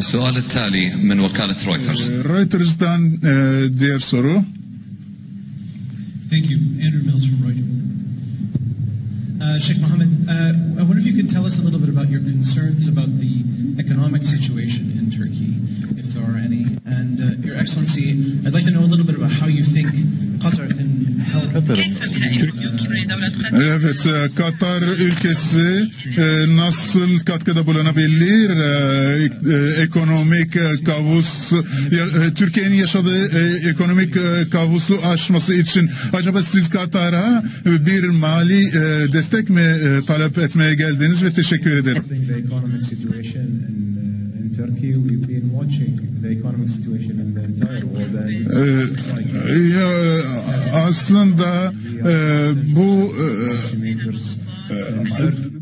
السؤال التالي من وكالة رويترز. Reuters'dan diğer soru. Thank you. Andrew Mills from Reuters. Sheikh Mohammed, I wonder if you could tell us a little bit about your concerns about the economic situation in Turkey, if there are any. And Your Excellency, I'd like to know a little bit about how you think Qatar can help. Evet, Katar ülkesi nasıl katkıda bulunabilir ekonomik kavus, Türkiye'nin yaşadığı ekonomik kavusu aşması için? Acaba siz Katar'a bir mali destek mi talep etmeye geldiniz? Ve teşekkür ederim. Turkey, we've been watching the economic situation in the entire world. Aslında bu